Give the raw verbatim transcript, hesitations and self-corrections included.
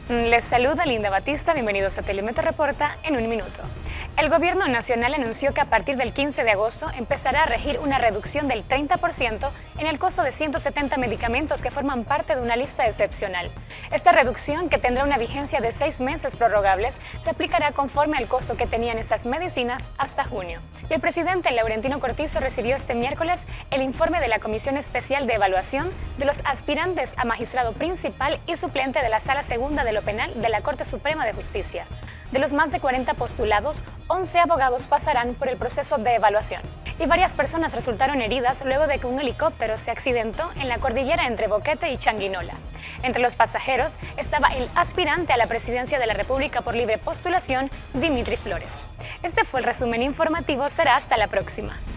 Les saluda Linda Batista, bienvenidos a Telemetro Reporta en un minuto. El Gobierno Nacional anunció que a partir del quince de agosto empezará a regir una reducción del treinta por ciento en el costo de ciento setenta medicamentos que forman parte de una lista excepcional. Esta reducción, que tendrá una vigencia de seis meses prorrogables, se aplicará conforme al costo que tenían estas medicinas hasta junio. Y el presidente Laurentino Cortizo recibió este miércoles el informe de la Comisión Especial de Evaluación de los aspirantes a magistrado principal y suplente de la Sala Segunda de lo Penal de la Corte Suprema de Justicia. De los más de cuarenta postulados, once abogados pasarán por el proceso de evaluación. Y varias personas resultaron heridas luego de que un helicóptero se accidentó en la cordillera entre Boquete y Changuinola. Entre los pasajeros estaba el aspirante a la presidencia de la República por libre postulación, Dimitri Flores. Este fue el resumen informativo, será hasta la próxima.